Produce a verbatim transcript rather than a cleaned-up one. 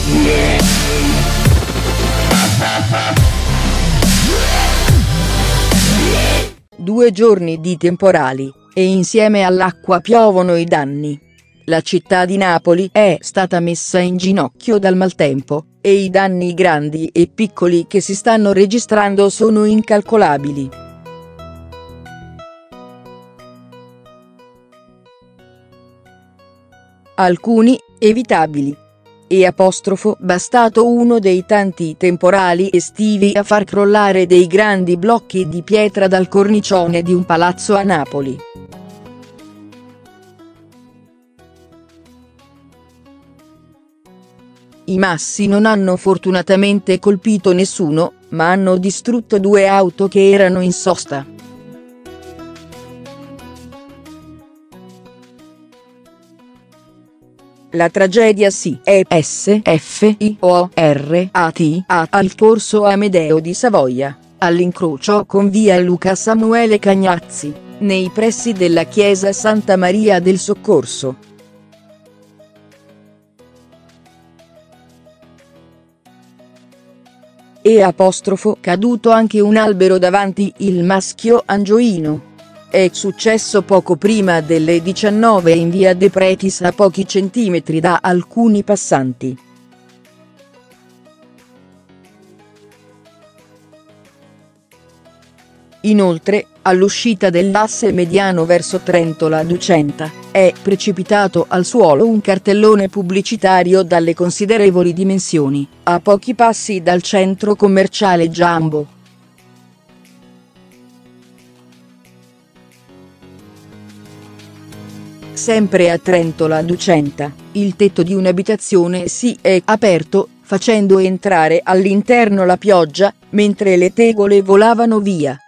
Due giorni di temporali, e insieme all'acqua piovono i danni. La città di Napoli è stata messa in ginocchio dal maltempo, e i danni grandi e piccoli che si stanno registrando sono incalcolabili. Alcuni, evitabili. E apostrofo bastato uno dei tanti temporali estivi a far crollare dei grandi blocchi di pietra dal cornicione di un palazzo a Napoli. I massi non hanno fortunatamente colpito nessuno, ma hanno distrutto due auto che erano in sosta. La tragedia si è S F I O R A T A al corso Amedeo di Savoia, all'incrocio con via Luca Samuele Cagnazzi, nei pressi della chiesa Santa Maria del Soccorso. E apostrofo caduto anche un albero davanti il Maschio Angioino. È successo poco prima delle diciannove in via De Pretis a pochi centimetri da alcuni passanti. Inoltre, all'uscita dell'asse mediano verso Trentola Ducenta, è precipitato al suolo un cartellone pubblicitario dalle considerevoli dimensioni, a pochi passi dal centro commerciale Jumbo. Sempre a Trentola Ducenta, il tetto di un'abitazione si è aperto, facendo entrare all'interno la pioggia, mentre le tegole volavano via.